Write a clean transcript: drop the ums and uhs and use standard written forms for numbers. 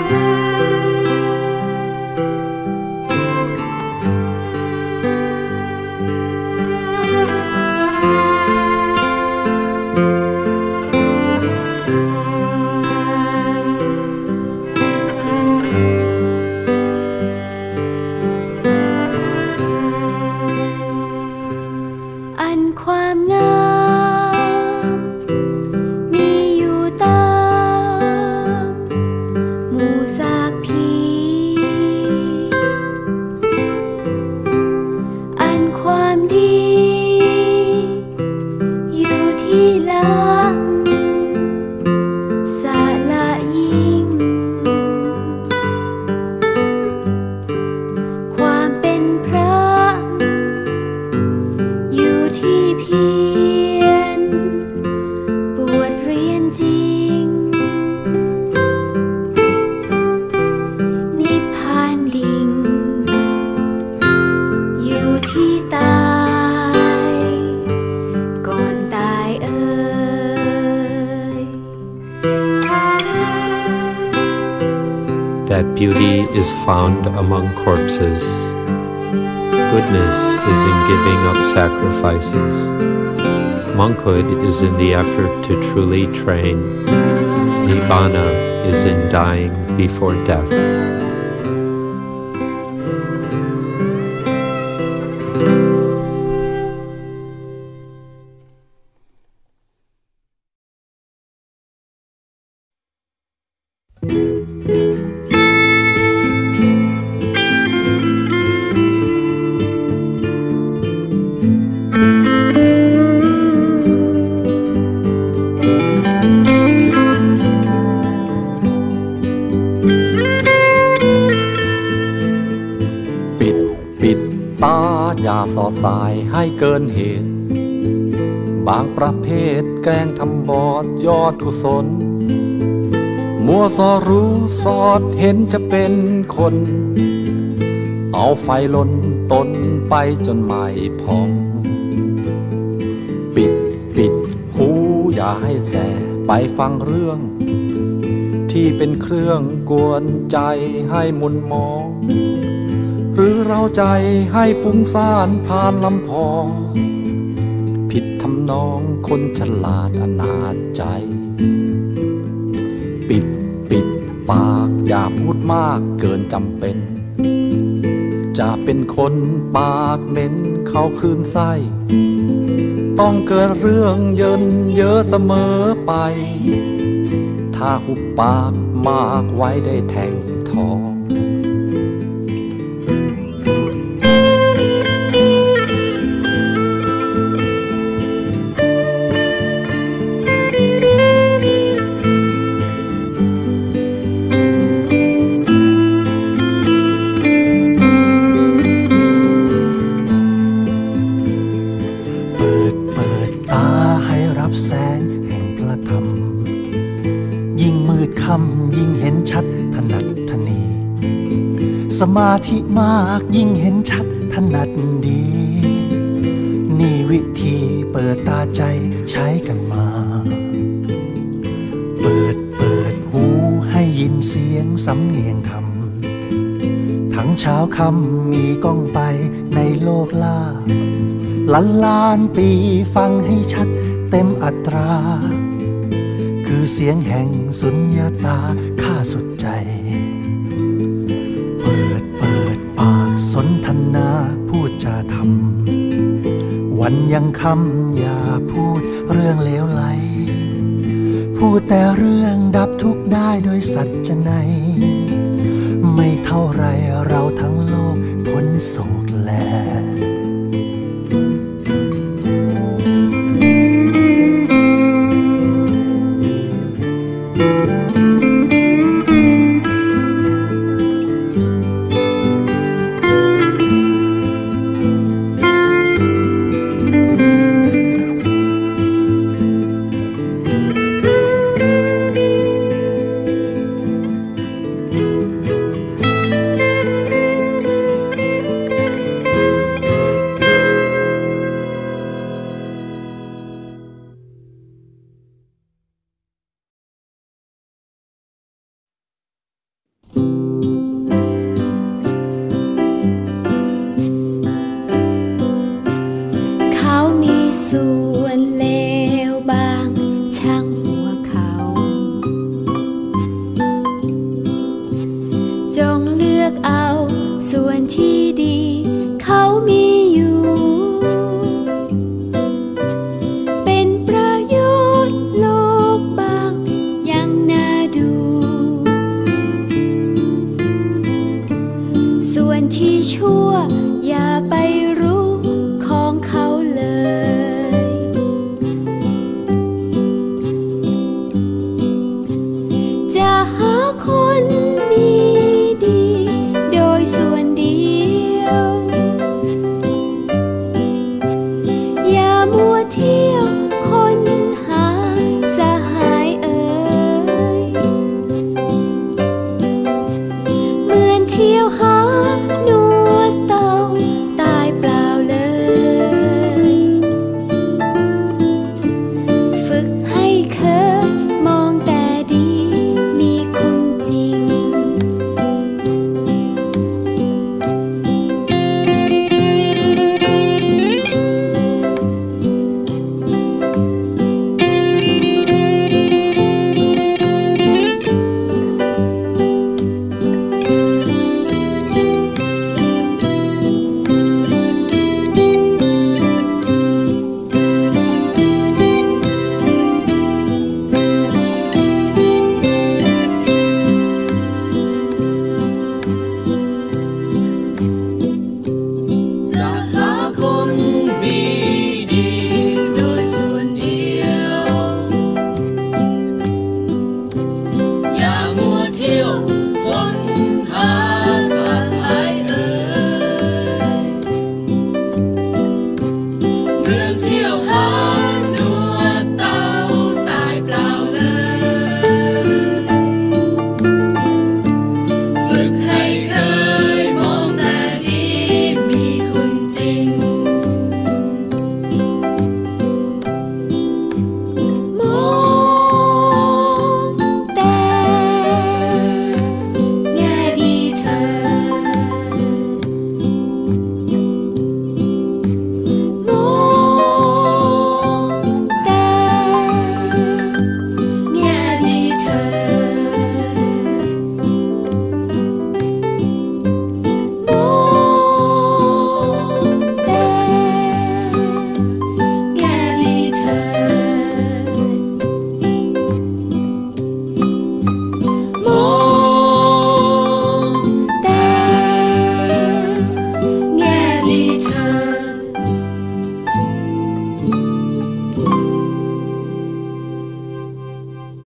ความงามมีอยู่ตามหมู่ซากผีอันความดีอยู่ที่หลังสะละยิ่งความเป็นพระที่เพียรบวชเรียนจริงนิพพานดิ่งอยู่ที่ตายก่อนตายเอ่ย That beauty is found among corpses. Goodness is in giving up sacrifices. Monkhood is in the effort to truly train. Nibbana is in dying before death. ปิดตาอย่าส่อสายให้เกินเหตุบางประเภทแกล้งทำบอดยอดกุศลมัวสอรู้สอดเห็นจะเป็นคนเอาไฟลนตนไปจนไม่พองปิดหูอย่าให้แสไปฟังเรื่องที่เป็นเครื่องกวนใจให้มุนมองหรือเราใจให้ฟุ้งซ่านผ่านลำพอผิดทำนองคนฉลาดอนาจใจปิดปากอย่าพูดมากเกินจำเป็นจะเป็นคนปากเหม็นเข้าคลื่นไส้ต้องเกินเรื่องเยินเยอะเสมอไปถ้าหุบปากมากไว้ได้แทงทองแสงแห่งพระธรรมยิ่งมืดค่ำยิ่งเห็นชัดถนัดถนีสมาธิมากยิ่งเห็นชัดถนัดดีนี่วิธีเปิดตาใจใช้กันมาเปิดหูให้ยินเสียงสำเนียงธรรมทั้งเช้าค่ำมีก้องไปในโลกล่าล้านปีฟังให้ชัดเต็มอัตราคือเสียงแห่งสุญญตาข้าสุดใจเปิดปากสนทนาพูดจาธรรมวันยังค่ำอย่าพูดเรื่องเลวไหลพูดแต่เรื่องดับทุกข์ได้โดยสัจไนไม่เท่าไรเราทั้งโลกพ้นโศกแลส่วนที่ดีเขามีอยู่เป็นประโยชน์โลกบางยังน่าดูส่วนที่ชั่วอย่าไปรู้ของเขาเลยจะหา